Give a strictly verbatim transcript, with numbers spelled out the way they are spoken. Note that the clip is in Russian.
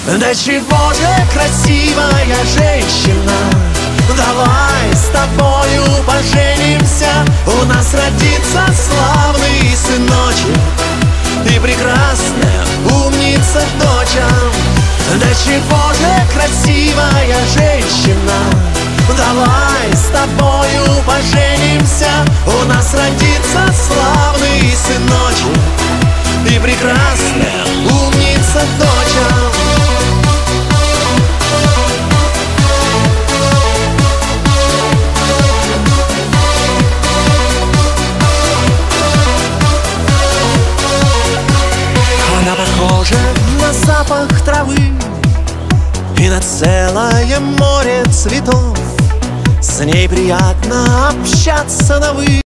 Да чего же красивая женщина, давай с тобою поженимся. У нас родится славный сыночек и прекрасная умница доча. Да чего же красивая женщина, давай с тобою поженимся. У нас родится славный сыночек и прекрасная умница доча. Она похожа на запах травы и на целое море цветов. С ней приятно общаться на «вы».